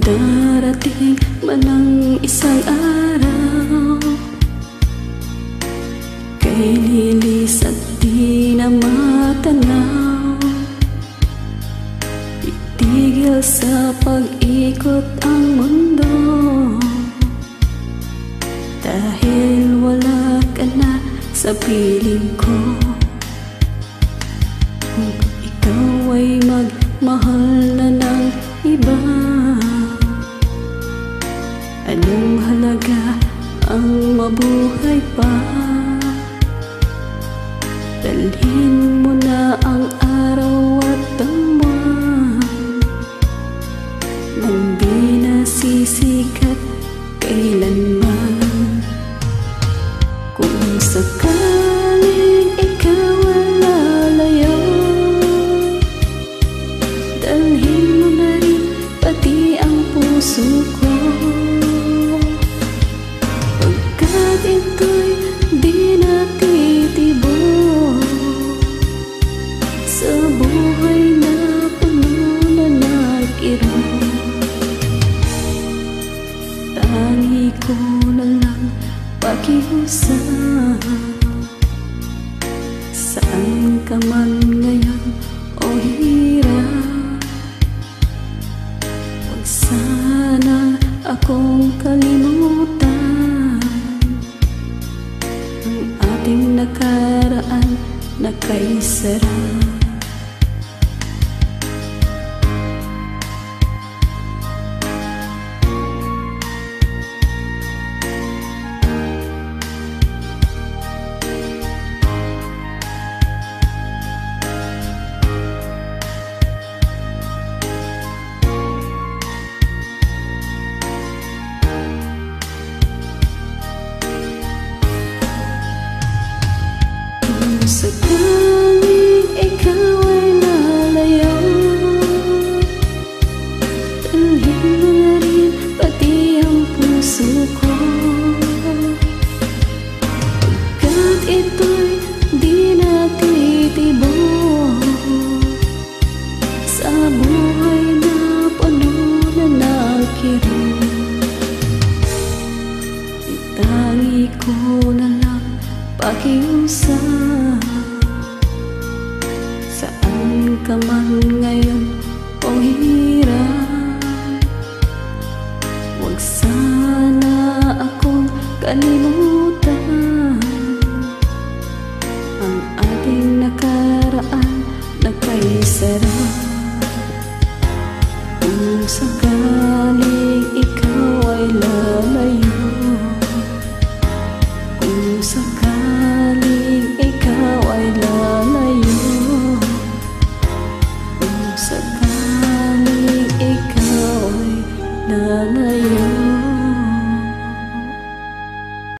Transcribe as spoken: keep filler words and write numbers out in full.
Darating man ang isang araw, kay lilis at di na matanaw. Itigil sa pag-ikot ang mundo, dahil wala ka na sa piling ko. Kung ikaw ay magmahal na ng iba, anong halaga ang mabuhay pa? Dalhin mo na ang araw at ang buwan, nang di nasisikat kailanman. Kung sakaling ikaw ay lalayo, dalhin mo na rin pati ang puso ko. Pagkat ito'y di natitibok sa buhay na puno na nag-irong. Tangi ko na lang pakiusap, saan ka man ngayon o hirap, huwag sana akong kalimutan ang ating nakaraan na kay sarap. Sakaling ikaw ay lalayo, dalhin mo na rin pati ang puso ko. Pagkat ito'y di natitibok sa buhay na puno na nag-irong. Itangi ko na lang pakiusap, saan ka man ngayon o hirap, huwag sana akong kalimutan